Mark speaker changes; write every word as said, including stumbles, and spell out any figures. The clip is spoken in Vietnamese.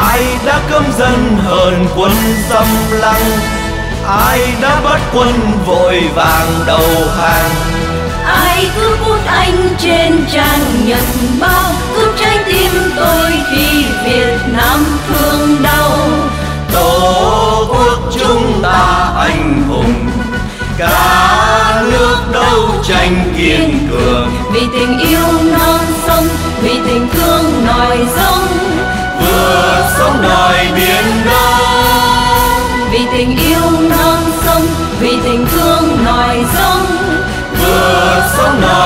Speaker 1: Ai đã cấm dân hờn quân xâm lăng, ai đã bắt quân vội vàng đầu hàng.
Speaker 2: Ai cứ bút anh trên trang nhật báo, cướp trái tim tôi khi Việt Nam thương đau.
Speaker 1: Tổ quốc chúng ta anh hùng, cả nước đấu tranh kiên cường.
Speaker 2: Vì tình yêu non sông, vì tình thương nòi giống,
Speaker 1: vượt sông đòi biển đông.
Speaker 2: Vì tình yêu non sông, vì tình thương nòi giống,
Speaker 1: vượt sông đòi